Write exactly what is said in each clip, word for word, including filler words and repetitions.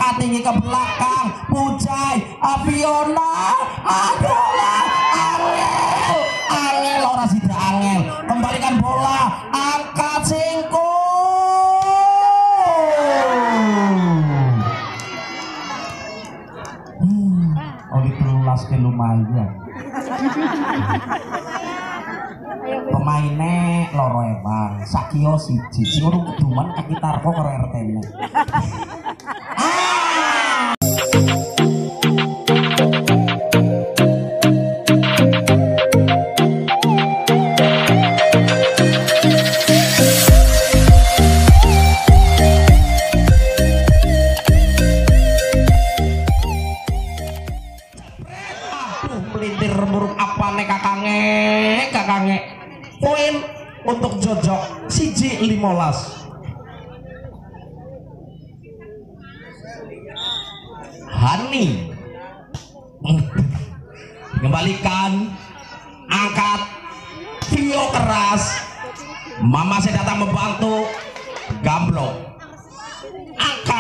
angkat tinggi ke belakang, Pujai, Fiona, adalah angel, angel orang sida angel, kembalikan bola, angkat singko. Hmm, oli telulas ke lumayan. Pemainnya loro ebang sakio siji sing urung keduman kaki tarko karo R T-ne. Aduh melintir buruk apa nih kakange kakange. Poin untuk Jojok siji limolas. Hani kembalikan, angkat, Vio keras, Mama saya datang membantu, gamblok, angkat,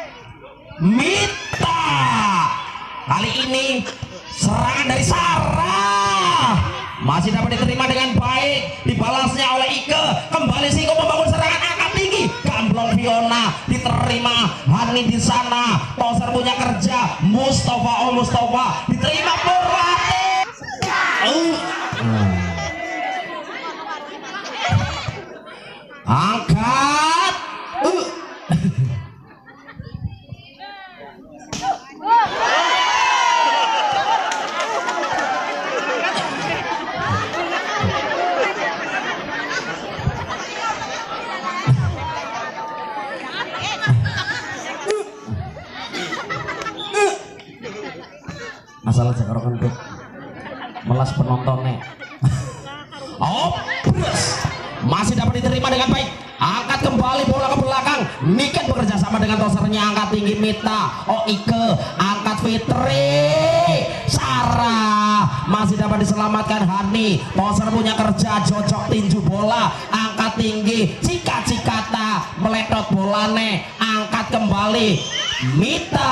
Mita. Kali ini serangan dari Sarah masih dapat diterima dengan baik, dibalasnya oleh Ike. Kembali Singko membangun serangan angkat tinggi, gamblong Fiona diterima, Hani di sana, Toser punya kerja, Mustafa oh Mustafa diterima Purwati. uh. angkat uh. masalah Jakarta untuk melas penontonnya. Oh, masih dapat diterima dengan baik. Angkat kembali bola ke belakang. Niken bekerja sama dengan tosernya, angkat tinggi Mita. Oh Ike, angkat Fitri. Sarah masih dapat diselamatkan Hani. Toser punya kerja, Jojok tinju bola, angkat tinggi. Cika Cikata meletot bolane, angkat kembali Mita.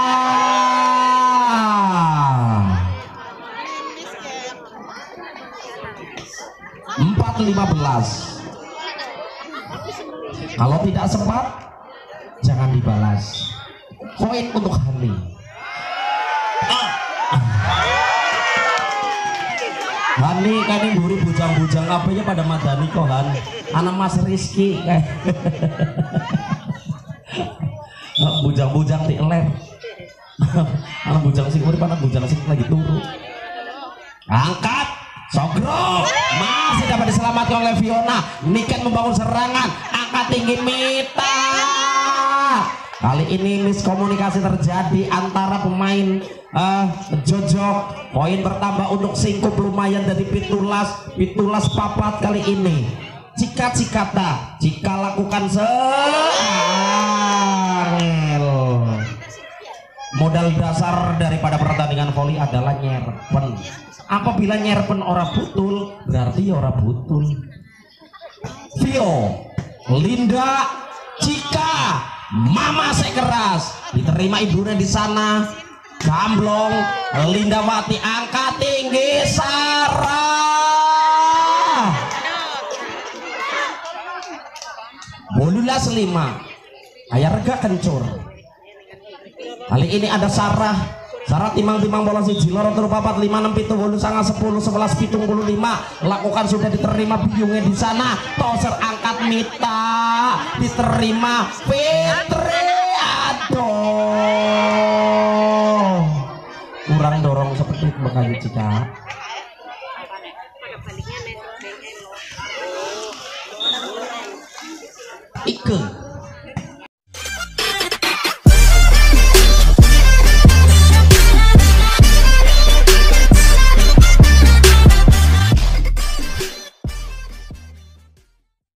Empat lima belas. Kalau tidak sempat jangan dibalas. Poin untuk Hani. ah. Hani kan ini buri bujang-bujang apanya pada madani kok Han. Anak Mas Rizky bujang-bujang di lem. Anak bujang sih urip, anak bujang sih lagi turu. Angkat Sogro masih dapat diselamatkan oleh Fiona. Niken membangun serangan, angkat tinggi Mita. Kali ini miskomunikasi terjadi antara pemain uh, Jojok. Poin bertambah untuk Singkup lumayan dari Pitulas. Pitulas papat kali ini. Jika Cikata, jika lakukan serangel. Modal dasar daripada pertandingan voli adalah nyerpen. Apabila nyerpen ora butul, berarti ora butul. Vio, Linda, Cika, Mama sekeras diterima ibunya di sana. Gamblong, Linda Wati angkat tinggi, Sarah. Bolulas lima, ayah rega kencur. Kali ini ada Sarah. Sarah timang-timang bola siji loro telu papat lima enam pitu wolu sanga sepuluh sebelas pitung puluh lima. Lakukan sudah diterima biungnya di sana. Toser angkat Mita diterima Fitri. Aduh, kurang dorong seperti itu Bekayu Cika. Ike